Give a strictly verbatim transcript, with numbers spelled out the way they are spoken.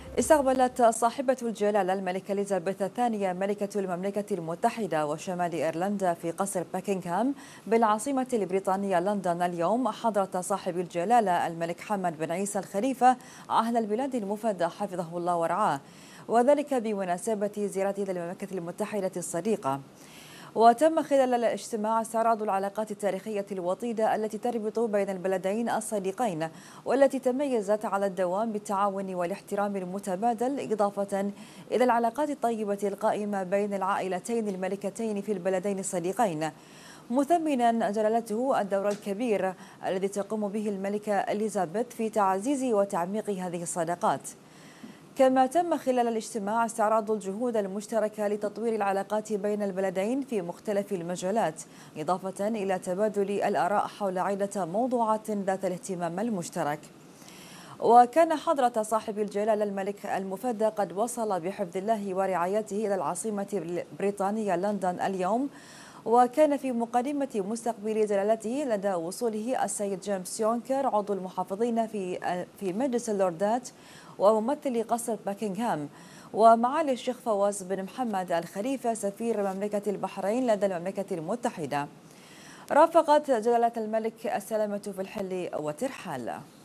استقبلت صاحبة الجلالة الملكة إليزابيث الثانية ملكة المملكة المتحدة وشمال إيرلندا في قصر باكنغهام بالعاصمة البريطانية لندن اليوم حضرة صاحب الجلالة الملك حمد بن عيسى الخليفة أهل البلاد المفدى حفظه الله ورعاه، وذلك بمناسبة زيارته للمملكة المتحدة الصديقة. وتم خلال الاجتماع استعراض العلاقات التاريخية الوطيدة التي تربط بين البلدين الصديقين، والتي تميزت على الدوام بالتعاون والاحترام المتبادل، إضافة إلى العلاقات الطيبة القائمة بين العائلتين الملكتين في البلدين الصديقين، مثمنا جلالته الدور الكبير الذي تقوم به الملكة إليزابيث في تعزيز وتعميق هذه الصداقات. كما تم خلال الاجتماع استعراض الجهود المشتركة لتطوير العلاقات بين البلدين في مختلف المجالات، إضافة إلى تبادل الآراء حول عدة موضوعات ذات الاهتمام المشترك. وكان حضرة صاحب الجلالة الملك المفدى قد وصل بحفظ الله ورعايته إلى العاصمة البريطانية لندن اليوم، وكان في مقدمة مستقبل جلالته لدى وصوله السيد جيمس يونكر عضو المحافظين في في مجلس اللوردات وممثل قصر باكنغهام، ومعالي الشيخ فواز بن محمد الخليفة سفير مملكة البحرين لدى المملكة المتحدة. رافقت جلالة الملك السلامة في الحل والترحال.